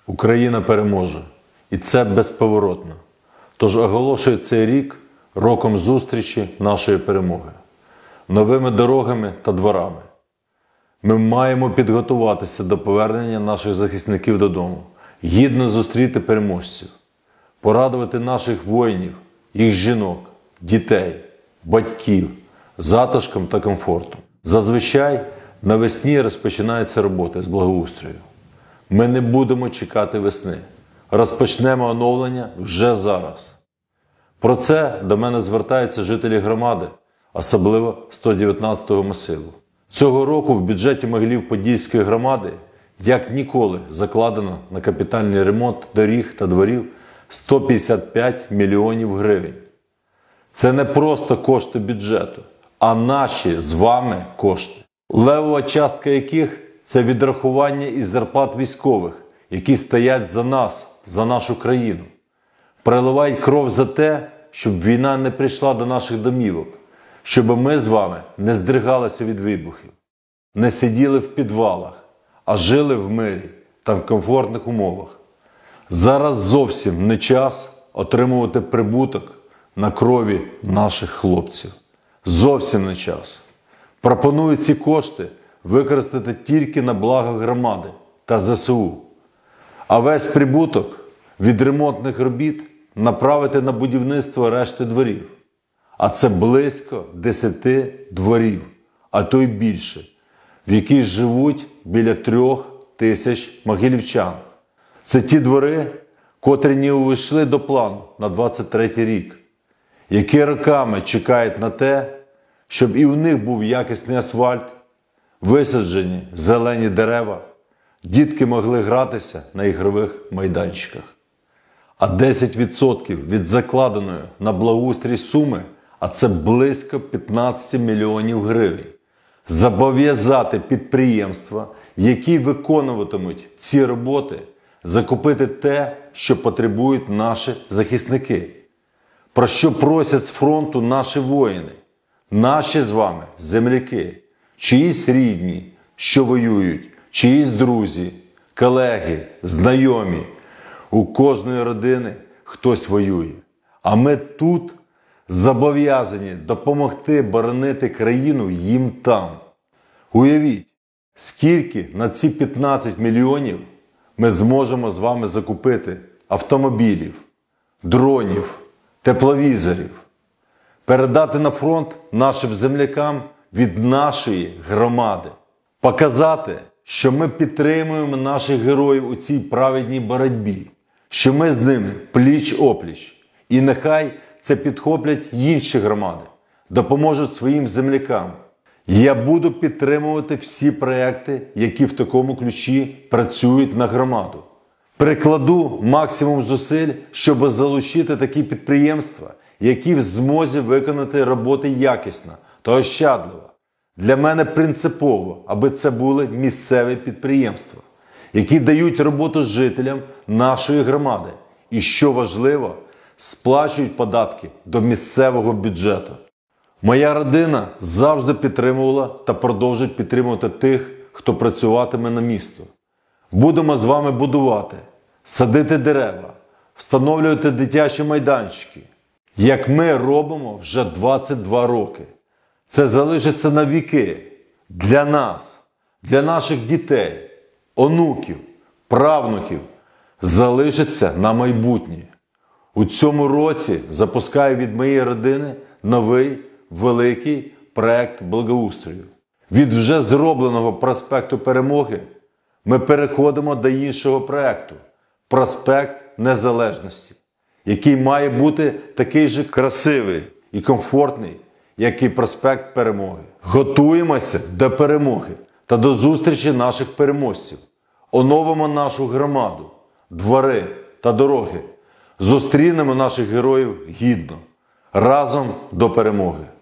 Україна переможе. І це безповоротно. Тож оголошую цей рік роком зустрічі нашої перемоги. Новими дорогами та дворами. Ми маємо підготуватися до повернення наших захисників додому, гідно зустріти переможців, порадувати наших воїнів, їх жінок, дітей, батьків затишком та комфортом. Зазвичай навесні розпочинається робота з благоустрою. Ми не будемо чекати весни. Розпочнемо оновлення вже зараз. Про це до мене звертаються жителі громади, особливо 119-го масиву. Цього року в бюджеті Могилів-Подільської громади як ніколи закладено на капітальний ремонт доріг та дворів 155 мільйонів гривень. Це не просто кошти бюджету, а наші з вами кошти. Левова частка яких – це відрахування із зарплат військових, які стоять за нас, за нашу країну. Проливають кров за те, щоб війна не прийшла до наших домівок, щоб ми з вами не здригалися від вибухів, не сиділи в підвалах, а жили в мирі та в комфортних умовах. Зараз зовсім не час отримувати прибуток на крові наших хлопців. Зовсім не час. Пропоную ці кошти використати тільки на благо громади та ЗСУ. А весь прибуток від ремонтних робіт направити на будівництво решти дворів. А це близько 10 дворів, а то й більше, в яких живуть біля 3 тисяч могилівчан. Це ті двори, котрі не увійшли до плану на 23-й рік, які роками чекають на те, щоб і у них був якісний асфальт, висаджені зелені дерева, дітки могли гратися на ігрових майданчиках. А 10% від закладеної на благоустрій суми, а це близько 15 мільйонів гривень, зобов'язати підприємства, які виконуватимуть ці роботи, закупити те, що потребують наші захисники. Про що просять з фронту наші воїни, наші з вами земляки, чиїсь рідні, що воюють, чиїсь друзі, колеги, знайомі. У кожної родини хтось воює. А ми тут зобов'язані допомогти боронити країну їм там. Уявіть, скільки на ці 15 мільйонів ми зможемо з вами закупити автомобілів, дронів, тепловізорів, передати на фронт нашим землякам від нашої громади, показати, що ми підтримуємо наших героїв у цій праведній боротьбі, що ми з ними пліч-опліч. І нехай це підхоплять інші громади, допоможуть своїм землякам. Я буду підтримувати всі проекти, які в такому ключі працюють на громаду. Прикладу максимум зусиль, щоб залучити такі підприємства, які в змозі виконати роботи якісно та ощадливо. Для мене принципово, аби це були місцеві підприємства, які дають роботу жителям нашої громади і, що важливо, сплачують податки до місцевого бюджету. Моя родина завжди підтримувала та продовжить підтримувати тих, хто працюватиме на місто. Будемо з вами будувати, садити дерева, встановлювати дитячі майданчики, як ми робимо вже 22 роки. Це залишиться на віки для нас, для наших дітей, онуків, правнуків, залишиться на майбутнє. У цьому році запускаю від моєї родини новий великий проект благоустрою. Від вже зробленого проспекту Перемоги ми переходимо до іншого проекту – проспект Незалежності, який має бути такий же красивий і комфортний, як і проспект Перемоги. Готуємося до перемоги та до зустрічі наших переможців. Оновимо нашу громаду, двори та дороги. Зустрінемо наших героїв гідно. Разом до перемоги!